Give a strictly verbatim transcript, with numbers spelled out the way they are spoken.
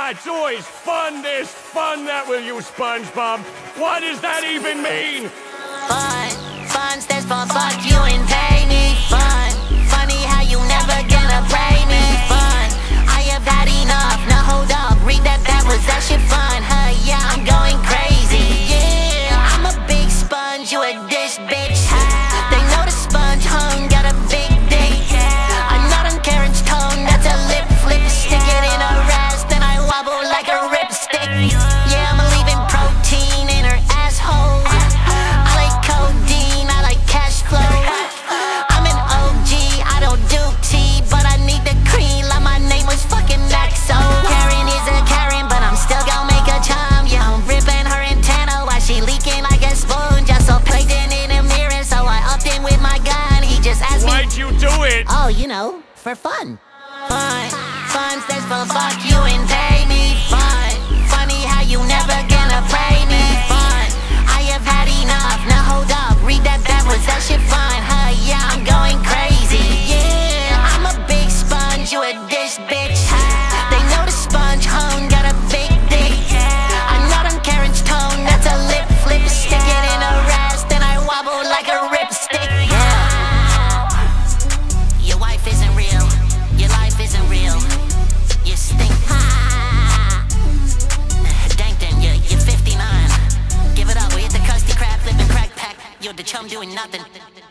Ah, it's always fun, this, fun that with you, SpongeBob. What does that even mean? Fun, fun stands for fuck you and pay me. Fun, funny how you never gonna pay me. Fun, I have had enough. Now hold up, read that, that was that shit fun. Huh, yeah, I'm going crazy. Yeah, I'm a big sponge, you a dish, bitch. They know the sponge hung, got a big dick. I'm not on Karen's tongue, that's a lip flip. Stick it in her ass, then I wobble like a ripstick. Yeah, I'm leaving protein in her asshole. I like codeine, I like cash flow. I'm an O G, I don't do tea, but I need the cream like my name was fucking Maxo. Karen is a Karen, but I'm still gonna make a charm. Yeah, I'm ripping her antenna while she leaking like a spoon. Just so plugged in in a mirror, so I upped in with my gun. He just asked me, why'd you do it? Oh, you know, for fun. Fun, fun stands for fuck you and pay me. Fun, funny how you never gonna pray me. Fun, I have had enough. Now hold up, read that, that was that shit fun. Huh, yeah, I'm going crazy. Yeah, I'm a big sponge, you a dish, bitch. They know the sponge hung, got a big dick. I'm not on Karen's tongue, that's a lip flip. Stick it in her ass, then I wobble like a ripstick. Yeah. Your wife isn't real, your life isn't real. You stink. Dang then, you're, you're fifty-nine. Give it up, we hit the Krusty Krab, flipping crack pack. You're the chum doing nothing.